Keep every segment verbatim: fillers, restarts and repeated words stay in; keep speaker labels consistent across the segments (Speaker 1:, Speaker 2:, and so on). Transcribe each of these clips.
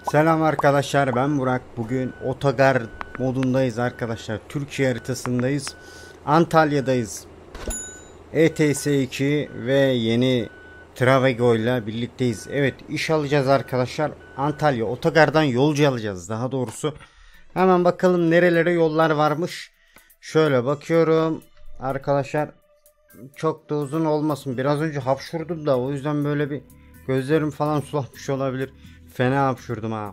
Speaker 1: Selam arkadaşlar, ben Burak. Bugün otogar modundayız arkadaşlar. Türkiye haritasındayız. Antalya'dayız. E T S iki ve yeni Travego ile birlikteyiz. Evet, iş alacağız arkadaşlar. Antalya otogardan yolcu alacağız daha doğrusu. Hemen bakalım nerelere yollar varmış. Şöyle bakıyorum arkadaşlar. Çok da uzun olmasın. Biraz önce hapşurdum da o yüzden böyle bir gözlerim falan sulanmış olabilir. Fena hapşurdum ha.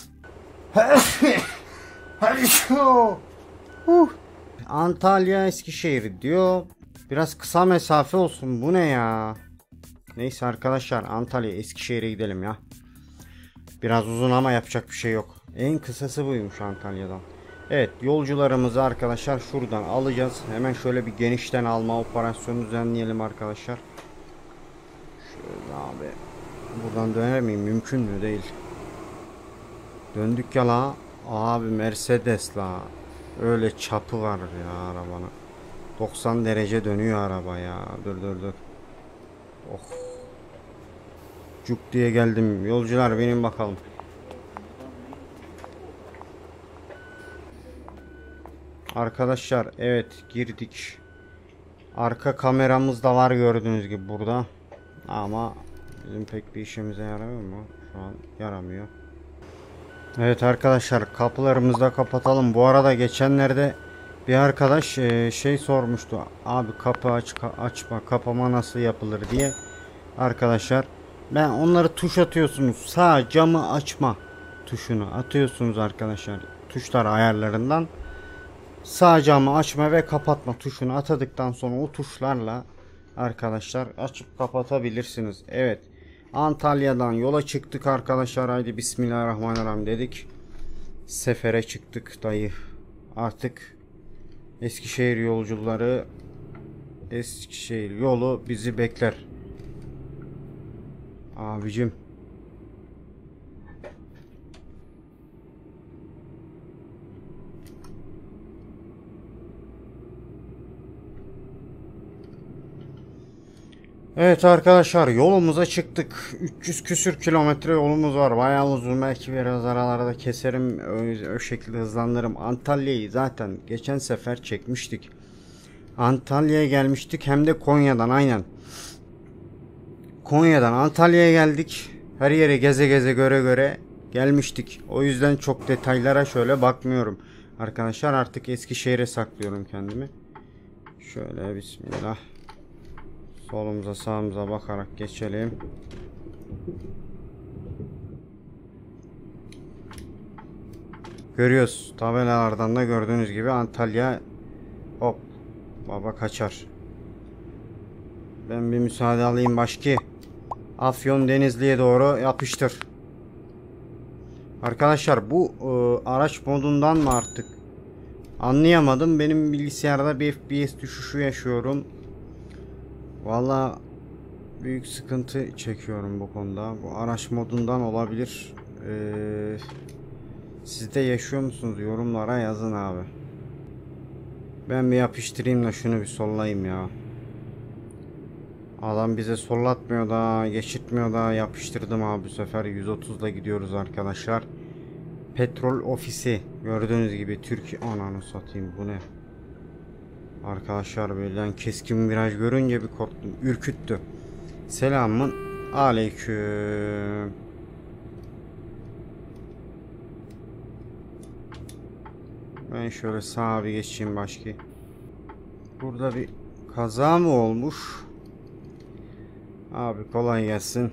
Speaker 1: Antalya Eskişehir diyor. Biraz kısa mesafe olsun. Bu ne ya? Neyse arkadaşlar, Antalya Eskişehir'e gidelim ya. Biraz uzun ama yapacak bir şey yok. En kısası buymuş Antalya'dan. Evet, yolcularımızı arkadaşlar şuradan alacağız. Hemen şöyle bir genişten alma operasyonu düzenleyelim arkadaşlar. Şöyle abi. Buradan döner miyim? Mümkün mü? Değil. Döndük ya la. Abi Mercedes la. Öyle çapı var ya arabanın. doksan derece dönüyor araba ya. Dur dur dur. Oh. Cuk diye geldim. Yolcular benim bakalım. Arkadaşlar evet girdik. Arka kameramız da var gördüğünüz gibi burada. Ama bizim pek bir işimize yaramıyor mu? Şu an yaramıyor. Evet arkadaşlar, kapılarımızı da kapatalım. Bu arada geçenlerde bir arkadaş e, şey sormuştu. Abi kapı aç açma kapama nasıl yapılır diye. Arkadaşlar ben onları tuş atıyorsunuz. Sağ camı açma tuşunu atıyorsunuz arkadaşlar. Tuşlar ayarlarından sağ camı açma ve kapatma tuşunu atadıktan sonra o tuşlarla arkadaşlar açıp kapatabilirsiniz. Evet. Antalya'dan yola çıktık arkadaşlar. Haydi bismillahirrahmanirrahim dedik. Sefere çıktık dayı. Artık Eskişehir yolcuları, Eskişehir yolu bizi bekler. Abicim. Evet arkadaşlar, yolumuza çıktık. üç yüz küsür kilometre yolumuz var. Bayağı uzun, belki biraz aralarda keserim. O, o şekilde hızlandırırım. Antalya'yı zaten geçen sefer çekmiştik. Antalya'ya gelmiştik, hem de Konya'dan, aynen. Konya'dan Antalya'ya geldik. Her yere geze geze göre göre gelmiştik. O yüzden çok detaylara şöyle bakmıyorum. Arkadaşlar artık Eskişehir'e saklıyorum kendimi. Şöyle bismillah. Solumuza sağımıza bakarak geçelim. Görüyoruz. Tabelalardan da gördüğünüz gibi Antalya. Hop. Baba kaçar. Ben bir müsaade alayım başki. Afyon Denizli'ye doğru yapıştır. Arkadaşlar bu e, araç modundan mı artık? Anlayamadım. Benim bilgisayarda bir F P S düşüşü yaşıyorum. Valla büyük sıkıntı çekiyorum bu konuda. Bu araç modundan olabilir. Ee, siz de yaşıyor musunuz? Yorumlara yazın abi. Ben bir yapıştırayım da şunu bir sollayayım ya. Adam bize sollatmıyor da, geçirtmiyor da, yapıştırdım abi bu sefer. yüz otuzla gidiyoruz arkadaşlar. Petrol ofisi. Gördüğünüz gibi Türkiye. Ananı satayım, bu ne? Arkadaşlar birden keskin viraj görünce bir korktum. Ürküttü. Selamun aleyküm. Ben şöyle sağa bir geçeyim başka. Burada bir kaza mı olmuş? Abi kolay gelsin.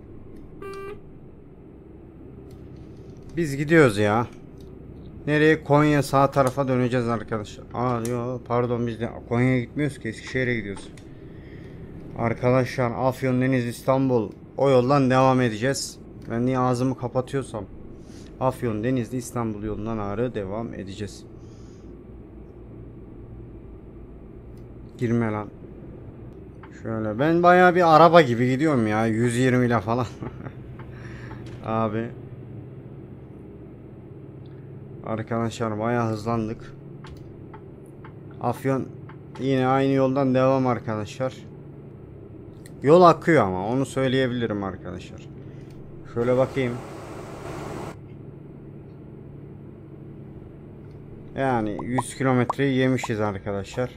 Speaker 1: Biz gidiyoruz ya. Nereye? Konya, sağ tarafa döneceğiz arkadaşlar. Aa yok pardon, biz de Konya'ya gitmiyoruz ki, Eskişehir'e gidiyoruz. Arkadaşlar Afyon, Deniz, İstanbul, o yoldan devam edeceğiz. Ben niye ağzımı kapatıyorsam. Afyon, Denizli, İstanbul yolundan ağrı devam edeceğiz. Girme lan. Şöyle ben bayağı bir araba gibi gidiyorum ya, yüz yirmi ile falan. Abi. Arkadaşlar bayağı hızlandık. Afyon yine aynı yoldan devam arkadaşlar. Yol akıyor ama onu söyleyebilirim arkadaşlar. Şöyle bakayım. Yani yüz kilometreyi yemişiz arkadaşlar.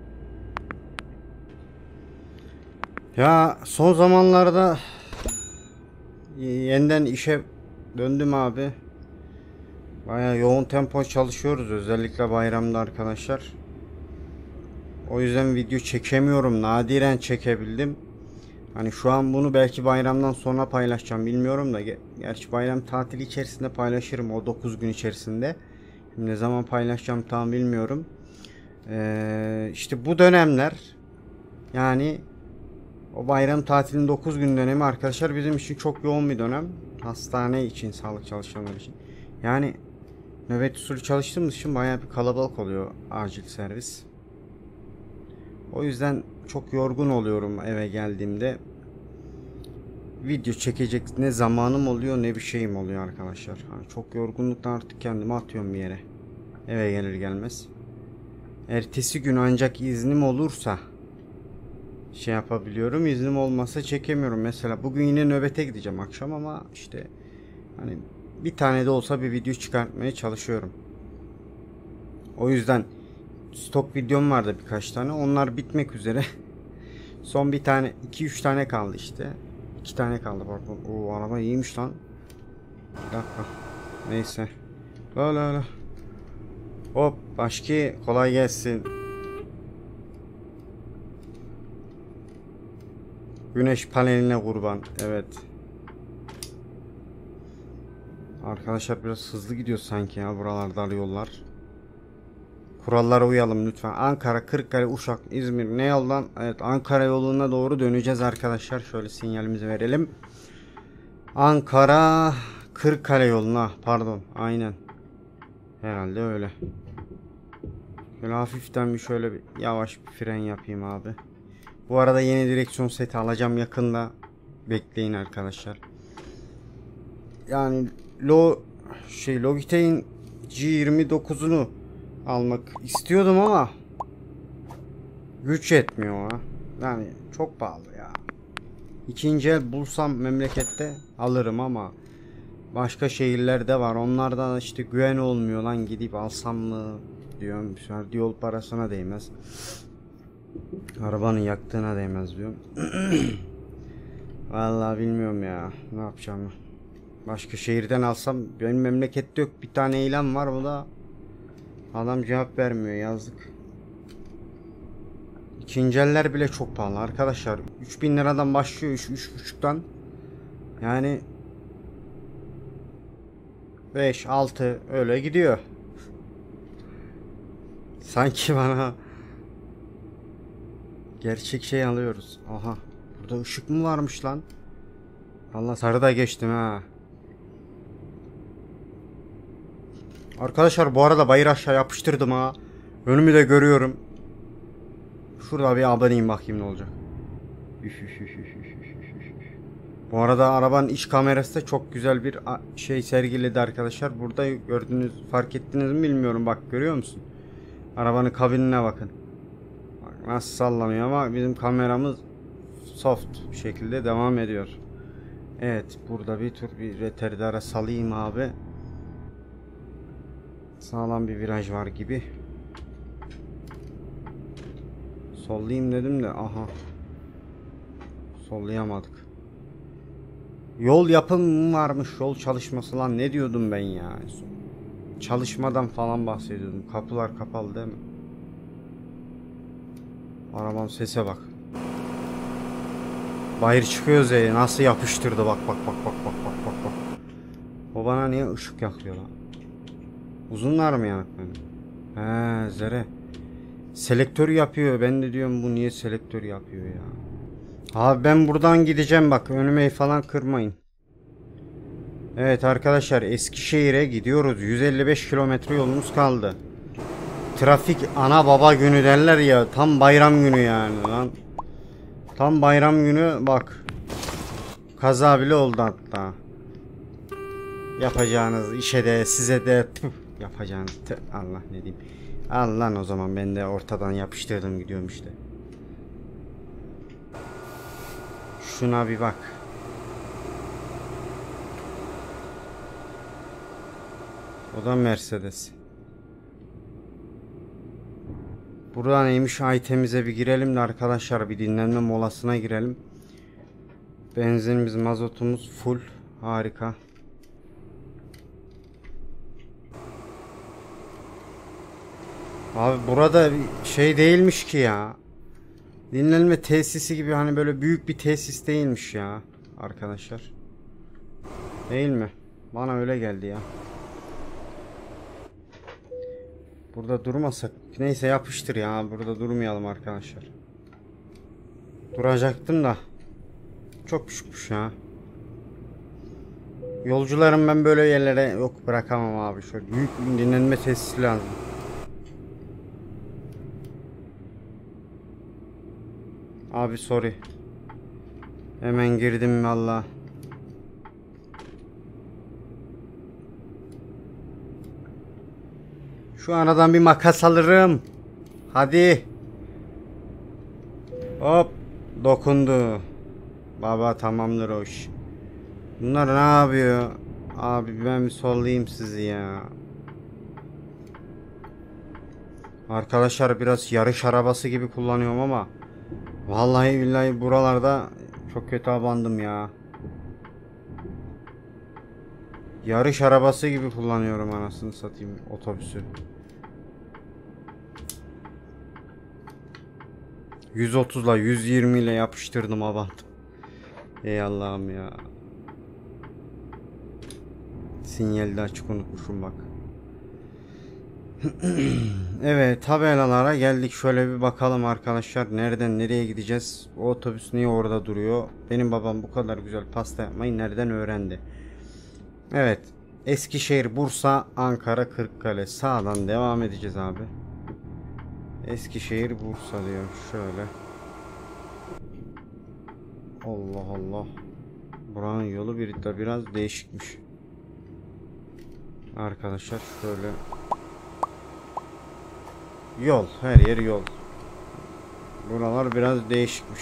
Speaker 1: Ya son zamanlarda yeniden işe döndüm abi. Bayağı yoğun tempo çalışıyoruz, özellikle bayramda arkadaşlar. O yüzden video çekemiyorum. Nadiren çekebildim. Hani şu an bunu belki bayramdan sonra paylaşacağım, bilmiyorum da. Gerçi bayram tatili içerisinde paylaşırım, o dokuz gün içerisinde. Şimdi ne zaman paylaşacağım tam bilmiyorum. Ee, işte bu dönemler, yani o bayram tatilinin dokuz gün dönemi arkadaşlar bizim için çok yoğun bir dönem. Hastane için, sağlık çalışanları için. Yani nöbet usulü çalıştığımız için bayağı bir kalabalık oluyor acil servis. O yüzden çok yorgun oluyorum eve geldiğimde. Video çekecek ne zamanım oluyor ne bir şeyim oluyor arkadaşlar. Yani çok yorgunluktan artık kendimi atıyorum bir yere. Eve gelir gelmez. Ertesi gün ancak iznim olursa şey yapabiliyorum. İznim olmasa çekemiyorum. Mesela bugün yine nöbete gideceğim akşam ama işte hani bir tane de olsa bir video çıkartmaya çalışıyorum. O yüzden stok videom vardı birkaç tane. Onlar bitmek üzere. Son bir tane, iki üç tane kaldı işte. iki tane kaldı pardon. O araba iyiymiş lan. Bir dakika. Neyse. La la la. Hop, başka kolay gelsin. Güneş paneline kurban. Evet. Arkadaşlar biraz hızlı gidiyor sanki ya, buralar dar yollar. Kurallara uyalım lütfen. Ankara, Kırıkkale, Uşak, İzmir ne yoldan? Evet, Ankara yoluna doğru döneceğiz arkadaşlar. Şöyle sinyalimizi verelim. Ankara, Kırıkkale yoluna. Pardon, aynen. Herhalde öyle. Şöyle hafiften bir şöyle bir yavaş bir fren yapayım abi. Bu arada yeni direksiyon seti alacağım yakında. Bekleyin arkadaşlar. Yani Lo şey Logitech'in G yirmi dokuzunu almak istiyordum ama güç yetmiyor ha. Yani çok pahalı ya. İkinci el bulsam memlekette alırım ama başka şehirlerde var. Onlardan işte güven olmuyor lan, gidip alsam mı diyorum. Yol parasına değmez. Arabanın yaktığına değmez diyorum. Vallahi bilmiyorum ya ne yapacağım. Başka şehirden alsam, benim memlekette yok, bir tane ilan var, o da adam cevap vermiyor, yazdık. İkinci eller bile çok pahalı arkadaşlar. üç bin liradan başlıyor, üç buçuktan. Yani beş altı öyle gidiyor. Sanki bana gerçek şey alıyoruz. Aha, burada ışık mı varmış lan? Allah, sarıda geçtim ha. Arkadaşlar bu arada bayır aşağı yapıştırdım ha. Önümü de görüyorum. Şurada bir aboneyim bakayım ne olacak. Bu arada arabanın iç kamerası da çok güzel bir şey sergiledi arkadaşlar. Burada gördünüz, fark ettiniz mi bilmiyorum, bak görüyor musun? Arabanın kabinine bakın. Bak nasıl sallanıyor ama bizim kameramız soft bir şekilde devam ediyor. Evet, burada bir tur bir retardara salayım abi. Sağlam bir viraj var gibi. Sollayayım dedim de aha. Sollayamadık. Yol yapım varmış, yol çalışması lan, ne diyordum ben ya. Çalışmadan falan bahsediyordum. Kapılar kapalı değil mi? Arabanın sese bak. Bayır çıkıyoruz ya, nasıl yapıştırdı, bak bak bak bak bak bak bak bak. O bana niye ışık yakıyor lan? Uzunlar mı yanıkları? He, zere. Selektör yapıyor. Ben de diyorum bu niye selektör yapıyor ya. Abi ben buradan gideceğim, bak önüme falan kırmayın. Evet arkadaşlar, Eskişehir'e gidiyoruz. yüz elli beş kilometre yolumuz kaldı. Trafik ana baba günü derler ya, tam bayram günü yani lan. Tam bayram günü bak. Kaza bile oldu hatta. Yapacağınız işe de size de tüh, yapacağınız tüh, Allah ne diyeyim. Al lan o zaman, ben de ortadan yapıştırdım gidiyorum işte. Şuna bir bak. O da Mercedes. Burada neymiş, itemimize bir girelim de arkadaşlar, bir dinlenme molasına girelim. Benzinimiz, mazotumuz full. Harika. Abi burada şey değilmiş ki ya. Dinlenme tesisi gibi, hani böyle büyük bir tesis değilmiş ya arkadaşlar. Değil mi? Bana öyle geldi ya. Burada durmasak. Neyse yapıştır ya. Burada durmayalım arkadaşlar. Duracaktım da. Çok küçükmüş ya. Yolcularım ben böyle yerlere yok bırakamam abi. Şöyle büyük bir dinlenme tesisi lazım. Abi sorry. Hemen girdim valla. Şu aradan bir makas alırım. Hadi. Hop. Dokundu. Baba tamamdır o iş. Bunlar ne yapıyor? Abi ben bir sollayayım sizi ya. Arkadaşlar biraz yarış arabası gibi kullanıyorum ama vallahi billahi buralarda çok kötü abandım ya. Yarış arabası gibi kullanıyorum anasını satayım otobüsü. yüz otuzla yüz yirmi ile yapıştırdım, abarttım. Ey Allah'ım ya. Sinyali de açık unutmuşum bak. Evet, tabelalara geldik. Şöyle bir bakalım arkadaşlar. Nereden nereye gideceğiz? O otobüs niye orada duruyor? Benim babam bu kadar güzel pasta yapmayı nereden öğrendi? Evet. Eskişehir, Bursa, Ankara, Kırıkkale. Sağdan devam edeceğiz abi. Eskişehir, Bursa diyor. Şöyle. Allah Allah. Buranın yolu bir de biraz değişikmiş. Arkadaşlar şöyle. Yol. Her yer yol. Buralar biraz değişikmiş.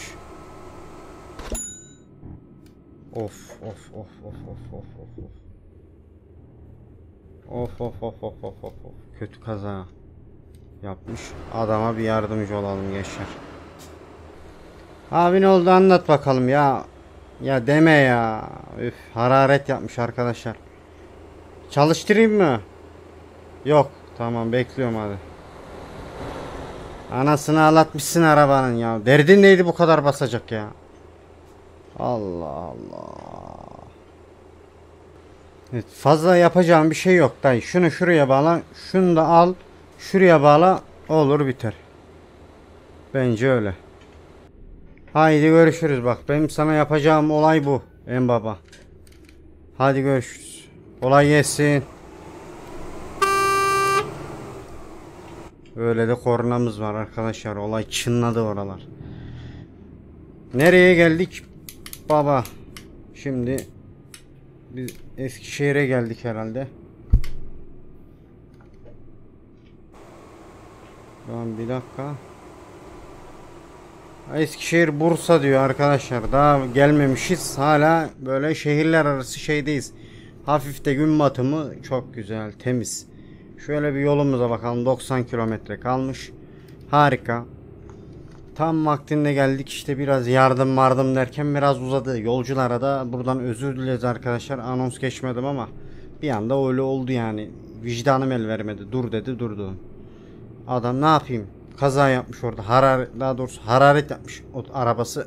Speaker 1: Of of of of of of of of. Of of of of of of of. Kötü kaza yapmış. Adama bir yardımcı olalım gençler. Abi ne oldu, anlat bakalım ya. Ya deme ya. Üf, hararet yapmış arkadaşlar. Çalıştırayım mı? Yok. Tamam bekliyorum hadi. Anasını ağlatmışsın arabanın ya. Derdin neydi bu kadar basacak ya? Allah Allah. Evet, fazla yapacağım bir şey yok dayı. Şunu şuraya bağla. Şunu da al. Şuraya bağla. Olur biter. Bence öyle. Haydi görüşürüz bak. Benim sana yapacağım olay bu. En baba. Hadi görüşürüz. Kolay gelsin. Böyle de kornamız var arkadaşlar. Olay çınladı oralar. Nereye geldik baba? Şimdi biz Eskişehir'e geldik herhalde. Tamam bir dakika. Eskişehir, Bursa diyor arkadaşlar. Daha gelmemişiz. Hala böyle şehirler arası şeydeyiz. Hafif de gün batımı çok güzel, temiz. Şöyle bir yolumuza bakalım. doksan kilometre kalmış. Harika. Tam vaktinde geldik. İşte biraz yardım vardım derken biraz uzadı. Yolculara da buradan özür dileriz arkadaşlar. Anons geçmedim ama bir anda öyle oldu yani. Vicdanım el vermedi. Dur dedi, durdu. Adam ne yapayım? Kaza yapmış orada. Hararet, daha doğrusu hararet yapmış o arabası.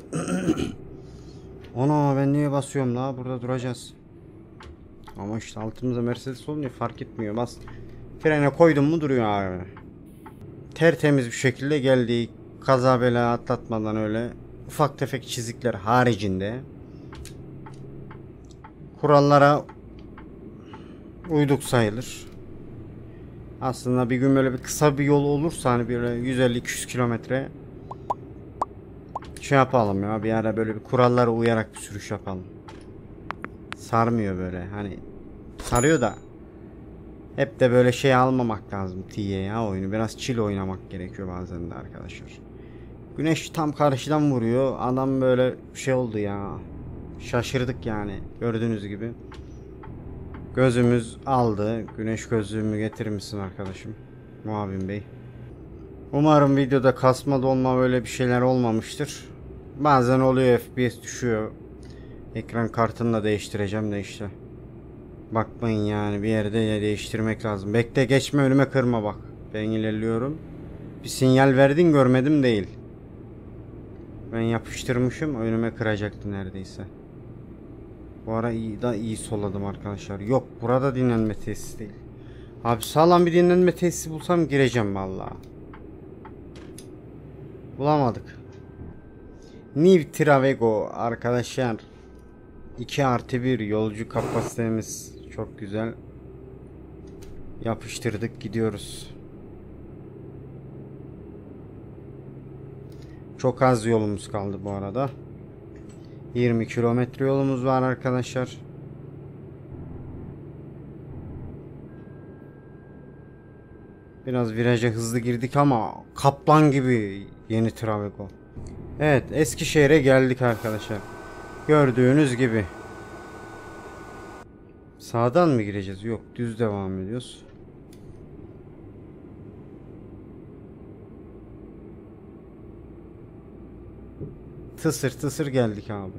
Speaker 1: Ona ben niye basıyorum la? Burada duracağız. Ama işte altımızda Mercedes olunca fark etmiyor. Bas. Frene koydum mu duruyor abi. Tertemiz bir şekilde geldik. Kaza bela atlatmadan öyle. Ufak tefek çizikler haricinde. Kurallara uyduk sayılır. Aslında bir gün böyle bir kısa bir yol olursa hani böyle yüz elli iki yüz kilometre şey yapalım ya, bir ara böyle bir kurallara uyarak bir sürüş yapalım. Sarmıyor böyle, hani sarıyor da hep de böyle şey almamak lazım T'ye ya, oyunu biraz chill oynamak gerekiyor bazen de arkadaşlar. Güneş tam karşıdan vuruyor, adam böyle şey oldu ya, şaşırdık yani gördüğünüz gibi. Gözümüz aldı. Güneş gözlüğümü getirir misin arkadaşım? Muavin Bey. Umarım videoda kasma dolma böyle bir şeyler olmamıştır. Bazen oluyor, F P S düşüyor. Ekran kartını da değiştireceğim de işte. Bakmayın yani, bir yerde değiştirmek lazım. Bekle, geçme önüme, kırma bak. Ben ilerliyorum. Bir sinyal verdin, görmedim değil. Ben yapıştırmışım, önüme kıracaktı neredeyse. Bu ara iyi da iyi soladım arkadaşlar. Yok, burada dinlenme tesisi değil. Abi sağlam bir dinlenme tesisi bulsam gireceğim vallahi. Bulamadık. New Travego arkadaşlar. iki artı bir yolcu kapasitemiz çok güzel. Yapıştırdık, gidiyoruz. Çok az yolumuz kaldı bu arada. yirmi kilometre yolumuz var arkadaşlar. Biraz viraja hızlı girdik ama kaplan gibi yeni Travego. Evet, Eskişehir'e geldik arkadaşlar. Gördüğünüz gibi. Sağdan mı gireceğiz? Yok, düz devam ediyoruz. Tısır tısır geldik abi.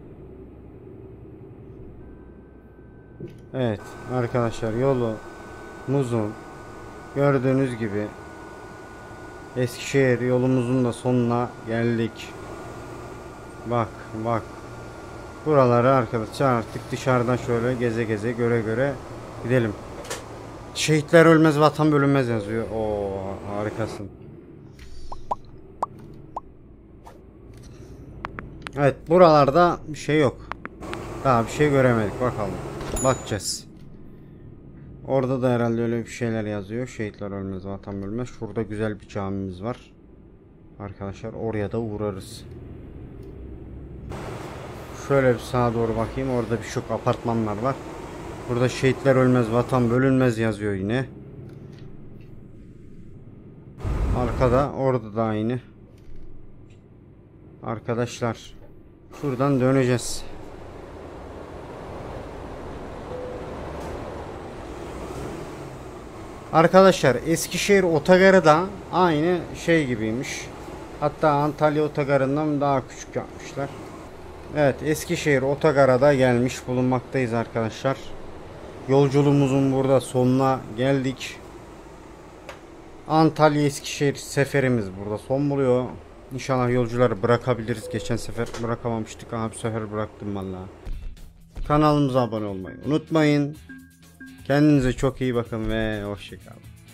Speaker 1: Evet arkadaşlar, yolu muzun gördüğünüz gibi Eskişehir yolumuzun da sonuna geldik. Bak bak. Buraları arkadaşlar artık dışarıdan şöyle geze geze göre göre gidelim. Şehitler ölmez, vatan bölünmez yazıyor. Oo, harikasın. Evet, buralarda bir şey yok. Daha bir şey göremedik, bakalım. Bakacağız. Orada da herhalde öyle bir şeyler yazıyor. Şehitler ölmez, vatan bölünmez. Şurada güzel bir camimiz var. Arkadaşlar oraya da uğrarız. Şöyle bir sağa doğru bakayım. Orada birçok apartmanlar var. Burada şehitler ölmez, vatan bölünmez yazıyor yine. Arkada, orada da aynı. Arkadaşlar şuradan döneceğiz. Arkadaşlar Eskişehir otogarı da aynı şey gibiymiş. Hatta Antalya otogarından daha küçük yapmışlar. Evet, Eskişehir otogara da gelmiş bulunmaktayız arkadaşlar. Yolculuğumuzun burada sonuna geldik. Antalya Eskişehir seferimiz burada son buluyor. İnşallah yolcuları bırakabiliriz. Geçen sefer bırakamamıştık. Aha, bu sefer bıraktım vallahi. Kanalımıza abone olmayı unutmayın. Kendinize çok iyi bakın ve hoşça kalın.